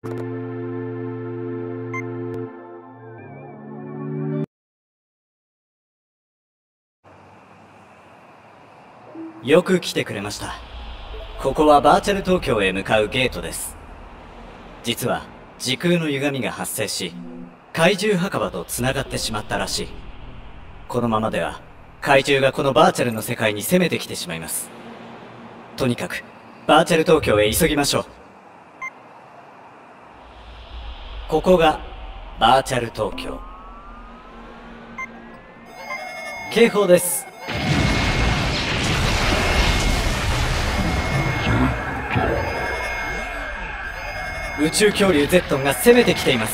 よく来てくれました。ここはバーチャル東京へ向かうゲートです。実は時空の歪みが発生し、怪獣墓場と繋がってしまったらしい。このままでは怪獣がこのバーチャルの世界に攻めてきてしまいます。とにかくバーチャル東京へ急ぎましょう。ここがバーチャル東京。警報です。宇宙恐竜ゼットンが攻めてきています。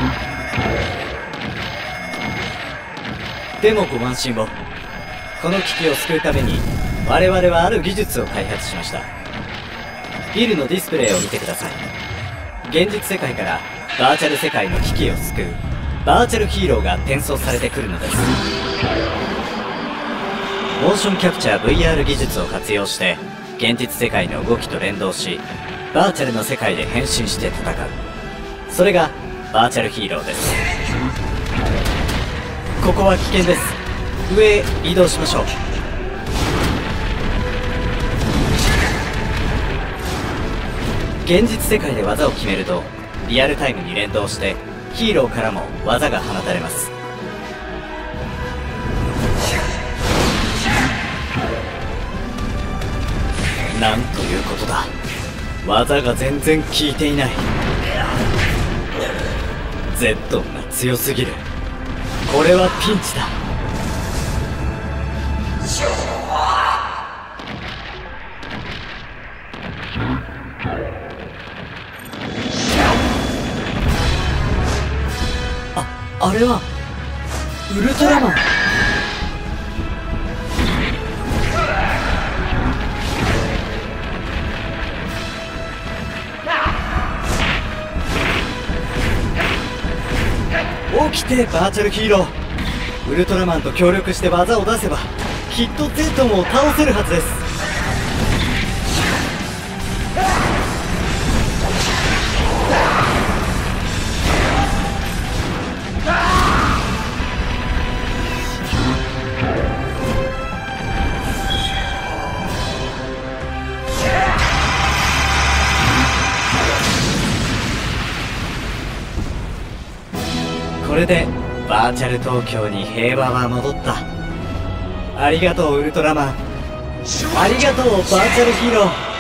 でもご安心を。この危機を救うために我々はある技術を開発しました。ビルのディスプレイを見てください。現実世界からバーチャル世界の危機を救うバーチャルヒーローが転送されてくるのです。モーションキャプチャー VR 技術を活用して現実世界の動きと連動し、バーチャルの世界で変身して戦う。それがバーチャルヒーローです。ここは危険です。上へ移動しましょう。現実世界で技を決めるとリアルタイムに連動してヒーローからも技が放たれます。なんということだ。技が全然効いていない。ゼットンが強すぎる。これはピンチだ。あれはウルトラマン。起きてバーチャルヒーロー。ウルトラマンと協力して技を出せばきっとゼットンを倒せるはずです。これでバーチャル東京に平和は戻った。ありがとうウルトラマン。ありがとうバーチャルヒーロー。